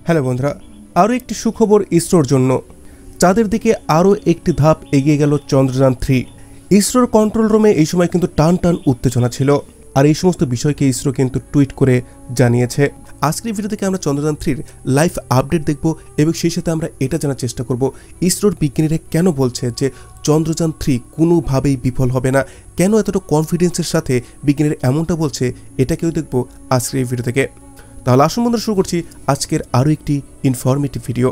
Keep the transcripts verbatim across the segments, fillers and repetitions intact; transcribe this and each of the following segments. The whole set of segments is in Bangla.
হ্যালো বন্ধুরা, আরও একটি সুখবর ইসরোর জন্য। চাঁদের দিকে আরও একটি ধাপ এগিয়ে গেল চন্দ্রযান থ্রি। ইসরোর কন্ট্রোল রুমে এই সময় কিন্তু টান টান উত্তেজনা ছিল, আর এই সমস্ত বিষয়কে ইসরো কিন্তু টুইট করে জানিয়েছে। আজকের ভিডিও থেকে আমরা চন্দ্রযান থ্রির লাইভ আপডেট দেখব এবং সেই সাথে আমরা এটা জানার চেষ্টা করব ইসরোর বিজ্ঞানীরা কেন বলছে যে চন্দ্রযান থ্রি কোনোভাবেই বিফল হবে না, কেন এতটা কনফিডেন্সের সাথে বিজ্ঞানীরা এমনটা বলছে, এটাকেও দেখব আজকের এই ভিডিও থেকে। তাহলে আসুন বন্ধুরা শুরু করছি আজকের আরও একটি ইনফরমেটিভ ভিডিও।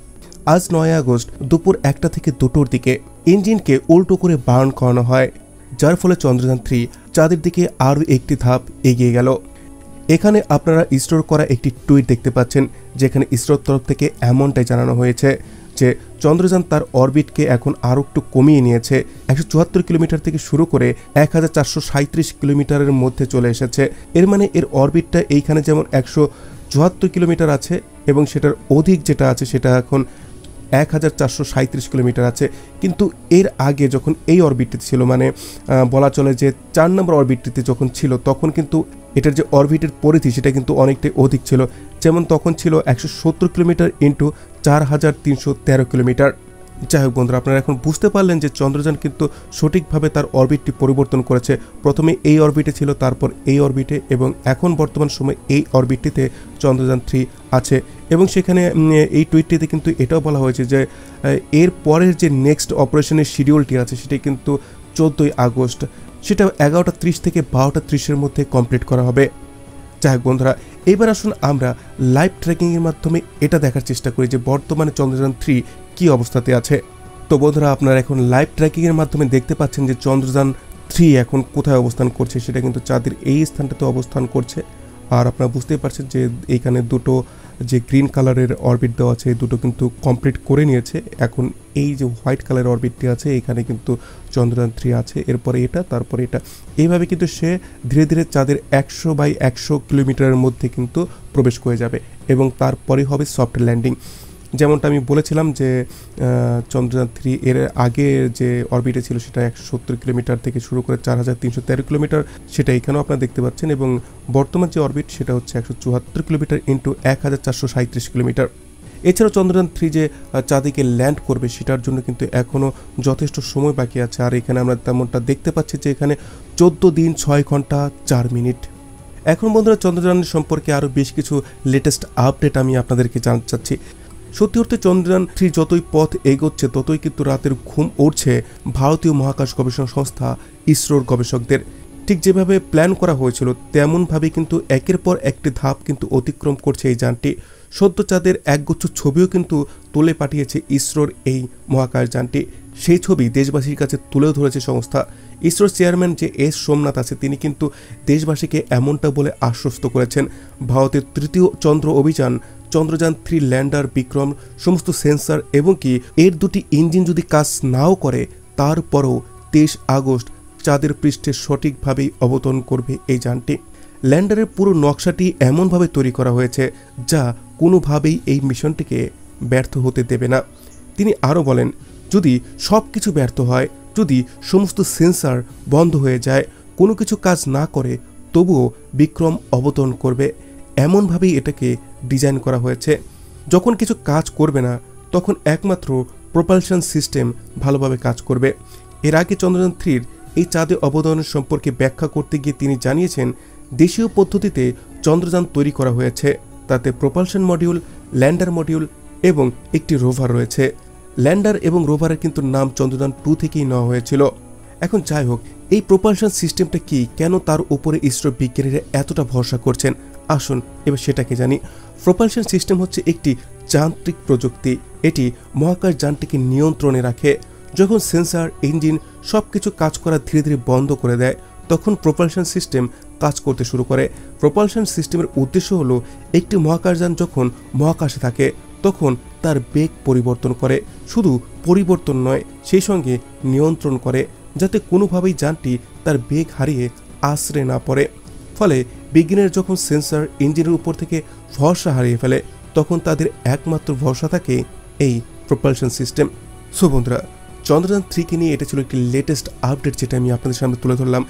আজ নয় আগস্ট দুপুর একটা থেকে দুটোর দিকে ইঞ্জিনকে উল্টো করে বার্ন করানো হয়, যার ফলে চন্দ্রযান থ্রি চাঁদের দিকে আরও একটি ধাপ এগিয়ে গেল। এখানে আপনারা ইসরোর করা একটি টুইট দেখতে পাচ্ছেন, যেখানে ইসরোর তরফ থেকে এমনটাই জানানো হয়েছে যে চন্দ্রযান তার অরবিটকে এখন আরও একটু কমিয়ে নিয়েছে। একশো চুয়াত্তর কিলোমিটার থেকে শুরু করে এক হাজার চারশো সাঁত্রিশ কিলোমিটারের মধ্যে চলে এসেছে। এর মানে এর অরবিটটা এইখানে যেমন একশো চুয়াত্তর কিলোমিটার আছে এবং সেটার অধিক যেটা আছে সেটা এখন এক হাজার চারশো সাঁত্রিশ কিলোমিটার আছে। কিন্তু এর আগে যখন এই অরবিটটিতে ছিল, মানে বলা চলে যে চার নম্বর অরবিটটিতে যখন ছিল, তখন কিন্তু এটার যে অরবিটের পরিধি সেটা কিন্তু অনেকটাই অধিক ছিল। যেমন তখন ছিল একশো সত্তর কিলোমিটার ইন্টু চার হাজার তিনশো তেরো কিলোমিটার। যাই হোক বন্ধুরা, আপনারা এখন বুঝতে পারলেন যে চন্দ্রযান কিন্তু সঠিকভাবে তার অরবিটটি পরিবর্তন করেছে। প্রথমে এই অরবিটে ছিল, তারপর এই অরবিটে, এবং এখন বর্তমান সময় এই অরবিটটিতে চন্দ্রযান থ্রি আছে। এবং সেখানে এই টুইটটিতে কিন্তু এটাও বলা হয়েছে যে এর পরের যে নেক্সট অপারেশনের শিডিউলটি আছে সেটি কিন্তু চোদ্দোই আগস্ট, সেটা এগারোটা ত্রিশ থেকে বারোটা ত্রিশের মধ্যে কমপ্লিট করা হবে। যাই হোক বন্ধুরা, এইবার আসুন আমরা লাইভ ট্র্যাকিংয়ের মাধ্যমে এটা দেখার চেষ্টা করি যে বর্তমানে চন্দ্রযান থ্রি কী অবস্থাতে আছে। তো বন্ধুরা, আপনারা এখন লাইভ ট্র্যাকিংয়ের মাধ্যমে দেখতে পাচ্ছেন যে চন্দ্রযান থ্রি এখন কোথায় অবস্থান করছে। সেটা কিন্তু চাঁদের এই স্থানটাতে অবস্থান করছে। আর আপনারা বুঝতেই পারছেন যে এইখানে দুটো যে গ্রিন কালারের অরবিট দেওয়া আছে, দুটো কিন্তু কমপ্লিট করে নিয়েছে। এখন এই যে হোয়াইট কালারের অরবিটটি আছে, এখানে কিন্তু চন্দ্রযান থ্রি আছে, এরপরে এটা, তারপরে এটা, এইভাবে কিন্তু সে ধীরে ধীরে চাঁদের একশো বাই একশো কিলোমিটারের মধ্যে কিন্তু প্রবেশ করে যাবে এবং তারপরে হবে সফট ল্যান্ডিং। যেমনটা আমি বলেছিলাম যে চন্দ্রযান থ্রি এর আগে যে অরবিটে ছিল সেটা একশো সত্তর কিলোমিটার থেকে শুরু করে চার হাজার তিনশো তেরো কিলোমিটার, সেটা এখানেও আপনারা দেখতে পাচ্ছেন। এবং বর্তমান যে অরবিট সেটা হচ্ছে একশো চুয়াত্তর কিলোমিটার ইন্টু এক হাজার চারশো সাঁত্রিশ কিলোমিটার। এছাড়াও চন্দ্রযান থ্রি যে চাঁদিকে ল্যান্ড করবে সেটার জন্য কিন্তু এখনও যথেষ্ট সময় বাকি আছে। আর এখানে আমরা তেমনটা দেখতে পাচ্ছি যে এখানে চোদ্দো দিন ছয় ঘন্টা চার মিনিট। এখন বন্ধুরা, চন্দ্রযান সম্পর্কে আরও বেশ কিছু লেটেস্ট আপডেট আমি আপনাদেরকে জানাতে চাচ্ছি। সত্যি অর্থে চন্দ্রযান থ্রি যতই পথ এগোচ্ছে ততই কিন্তু রাতের ঘুম উঠছে ভারতীয় মহাকাশ গবেষণা সংস্থা ইসরোর গবেষকদের। ঠিক যেভাবে প্ল্যান করা হয়েছিল তেমনভাবে কিন্তু একের পর একটি ধাপ কিন্তু অতিক্রম করছে এই যানটি। সদ্য চাঁদের একগুচ্ছ ছবিও কিন্তু তুলে পাঠিয়েছে ইসরোর এই মহাকাশ যানটি। সেই ছবি দেশবাসীর কাছে তুলেও ধরেছে সংস্থা। ইসরোর চেয়ারম্যান যে এস সোমনাথ আছে, তিনি কিন্তু দেশবাসীকে এমনটা বলে আশ্বস্ত করেছেন, ভারতের তৃতীয় চন্দ্র অভিযান চন্দ্রযান থ্রি ল্যান্ডার বিক্রম সমস্ত সেন্সার এবং কি এর দুটি ইঞ্জিন যদি কাজ নাও করে, তারপরও তেইশ আগস্ট চাঁদের পৃষ্ঠে সঠিকভাবেই অবতরণ করবে এই যানটি। ল্যান্ডারের পুরো নকশাটি এমনভাবে তৈরি করা হয়েছে যা কোনোভাবেই এই মিশনটিকে ব্যর্থ হতে দেবে না। তিনি আরও বলেন, যদি সব কিছু ব্যর্থ হয়, যদি সমস্ত সেন্সার বন্ধ হয়ে যায়, কোনো কিছু কাজ না করে, তবুও বিক্রম অবতরণ করবে। এমনভাবেই এটাকে ডিজাইন করা হয়েছে। যখন কিছু কাজ করবে না তখন একমাত্র প্রপালশন সিস্টেম ভালোভাবে কাজ করবে। এর আগে চন্দ্রযান থ্রির এই চাঁদে অবতরণের সম্পর্কে ব্যাখ্যা করতে গিয়ে তিনি জানিয়েছেন, দেশীয় পদ্ধতিতে চন্দ্রযান তৈরি করা হয়েছে, তাতে প্রপালশন মডিউল, ল্যান্ডার মডিউল এবং একটি রোভার রয়েছে। ল্যান্ডার এবং রোভারের কিন্তু নাম চন্দ্রযান টু থেকেই নেওয়া হয়েছিল। এখন যাই হোক, এই প্রপালশন সিস্টেমটা কি, কেন তার উপরে ইসরো বিজ্ঞানীরা এতটা ভরসা করছেন, আসুন এবার সেটাকে জানি। প্রপালশন সিস্টেম হচ্ছে একটি যান্ত্রিক প্রযুক্তি। এটি মহাকাশ যানটিকে নিয়ন্ত্রণে রাখে। যখন সেন্সার, ইঞ্জিন সব কিছু কাজ করা ধীরে ধীরে বন্ধ করে দেয়, তখন প্রপালশন সিস্টেম কাজ করতে শুরু করে। প্রপালশন সিস্টেমের উদ্দেশ্য হলো একটি মহাকাশযান যখন মহাকাশে থাকে তখন তার বেগ পরিবর্তন করে, শুধু পরিবর্তন নয়, সেই সঙ্গে নিয়ন্ত্রণ করে, যাতে কোনোভাবেই যানটি তার বেগ হারিয়ে আছড়ে না পড়ে। ফলে বিজ্ঞানীরা যখন সেন্সার, ইঞ্জিনের উপর থেকে ভরসা হারিয়ে ফেলে, তখন তাদের একমাত্র ভরসা থাকে এই প্রপালশন সিস্টেম। সো বন্ধুরা, চন্দ্রযান থ্রিকে নিয়ে এটা ছিল একটি লেটেস্ট আপডেট যেটা আমি আপনাদের সামনে তুলে ধরলাম।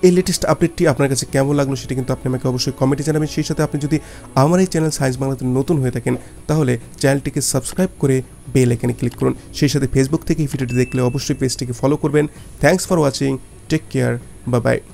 এই লেটেস্ট আপডেটটি আপনার কাছে কেমন লাগলো সেটা কিন্তু আপনি আমাকে অবশ্যই কমেন্টে জানাবেন। সেই সাথে আপনি যদি আমার এই চ্যানেল সায়েন্স বাংলাতে নতুন হয়ে থাকেন তাহলে চ্যানেলটিকে সাবস্ক্রাইব করে বেল আইকনে ক্লিক করুন। সেই সাথে ফেসবুক থেকে এই ভিডিওটি দেখলে অবশ্যই পেজটিকে ফলো করবেন। Thanks for watching, take care, bye by.